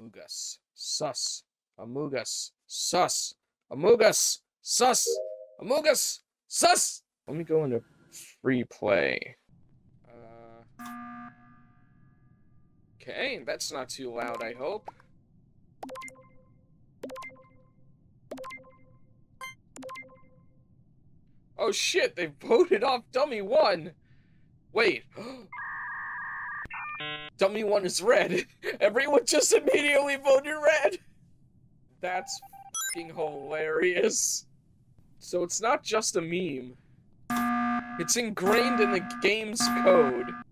Amogus. Sus. Amogus. Sus. Amogus. Sus. Amogus. Sus. Let me go into free play. Okay, that's not too loud, I hope. Oh shit, they voted off Dummy 1! Wait. Dummy 1 is red. Everyone just immediately voted red! That's fucking hilarious. So it's not just a meme. It's ingrained in the game's code.